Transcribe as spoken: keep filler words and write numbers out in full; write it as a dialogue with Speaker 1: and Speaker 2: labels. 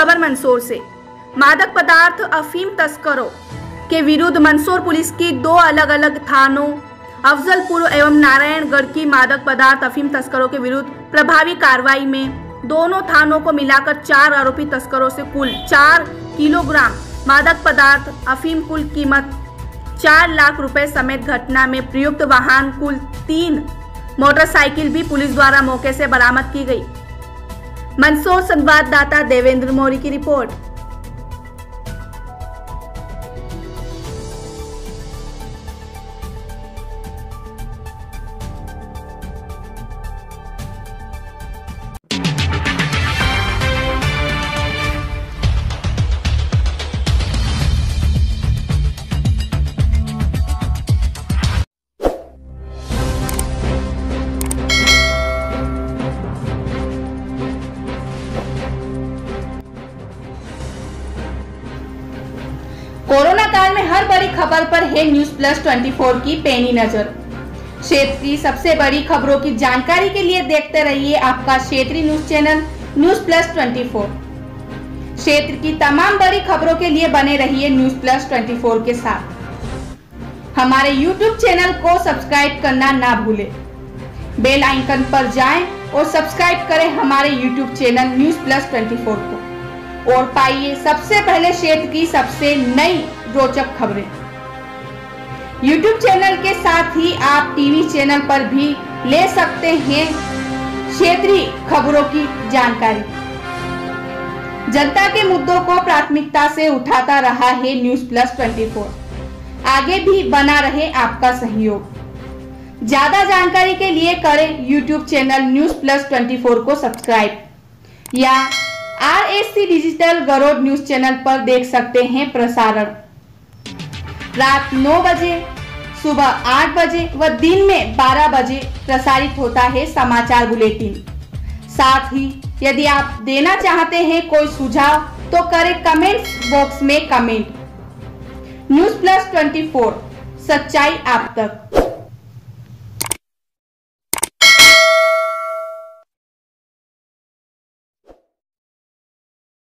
Speaker 1: खबर मंदसौर से। मादक पदार्थ अफीम तस्करों के विरुद्ध मंदसौर पुलिस की दो अलग अलग थानों अफजलपुर एवं नारायणगढ़ की मादक पदार्थ अफीम तस्करों के विरुद्ध प्रभावी कार्रवाई में दोनों थानों को मिलाकर चार आरोपी तस्करों से कुल चार किलोग्राम मादक पदार्थ अफीम कुल कीमत चार लाख रुपए समेत घटना में प्रयुक्त वाहन कुल तीन मोटरसाइकिल भी पुलिस द्वारा मौके से बरामद की गई। मंदसौर संवाददाता देवेंद्र मौर्य की रिपोर्ट। कोरोना काल में हर बड़ी खबर पर है न्यूज प्लस चौबीस की पैनी नजर। क्षेत्र की सबसे बड़ी खबरों की जानकारी के लिए देखते रहिए आपका क्षेत्रीय न्यूज चैनल न्यूज प्लस चौबीस। क्षेत्र की तमाम बड़ी खबरों के लिए बने रहिए न्यूज प्लस चौबीस के साथ। हमारे यूट्यूब चैनल को सब्सक्राइब करना ना भूलें। बेल आइकन पर जाएं और सब्सक्राइब करें हमारे यूट्यूब चैनल न्यूज प्लस चौबीस को और पाइए सबसे पहले क्षेत्र की सबसे नई रोचक खबरें। यूट्यूब चैनल के साथ ही आप टीवी चैनल पर भी ले सकते हैं क्षेत्रीय खबरों की जानकारी। जनता के मुद्दों को प्राथमिकता से उठाता रहा है न्यूज प्लस चौबीस। आगे भी बना रहे आपका सहयोग। ज्यादा जानकारी के लिए करें यूट्यूब चैनल न्यूज प्लस चौबीस को सब्सक्राइब या R S C digital Garud news channel पर देख सकते हैं प्रसारण। रात नौ बजे, सुबह आठ बजे व दिन में बारह बजे प्रसारित होता है समाचार बुलेटिन। साथ ही यदि आप देना चाहते हैं कोई सुझाव तो करें कमेंट्स बॉक्स में कमेंट। न्यूज प्लस चौबीस, सच्चाई आप तक।